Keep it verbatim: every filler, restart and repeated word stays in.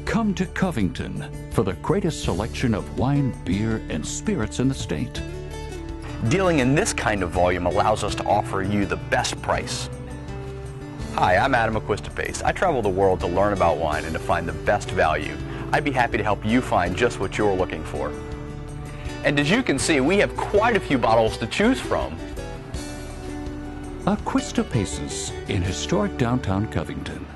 Come to Covington for the greatest selection of wine, beer, and spirits in the state. Dealing in this kind of volume allows us to offer you the best price. Hi, I'm Adam Acquistapace. I travel the world to learn about wine and to find the best value. I'd be happy to help you find just what you're looking for. And as you can see, we have quite a few bottles to choose from. Acquistapaces in historic downtown Covington.